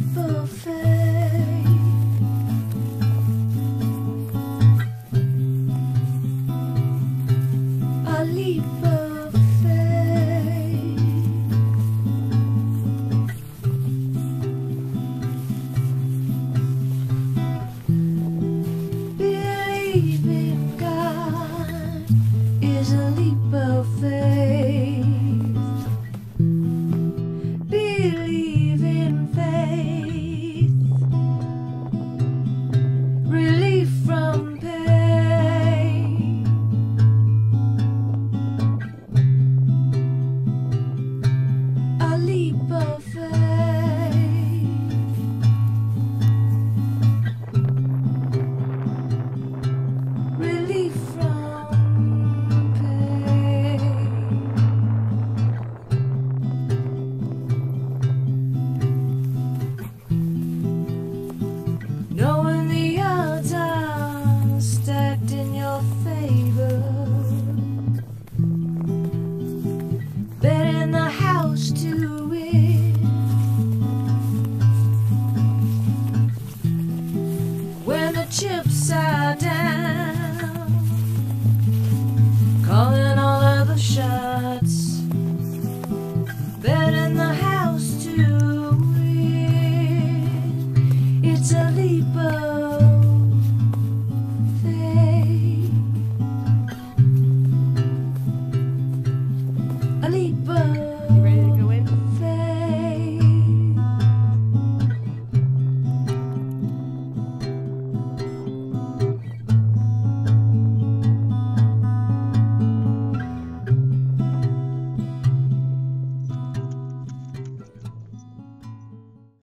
leap of faith. A leap of faith. Believe in God is a leap of faith. Believe in faith. Relief from pain. A leap of faith. Relief from pain. Knowing the odds are stacked in your favor. Betting the house to win. When the chips are down, calling all other shots. Betting the house to win. It's a leap of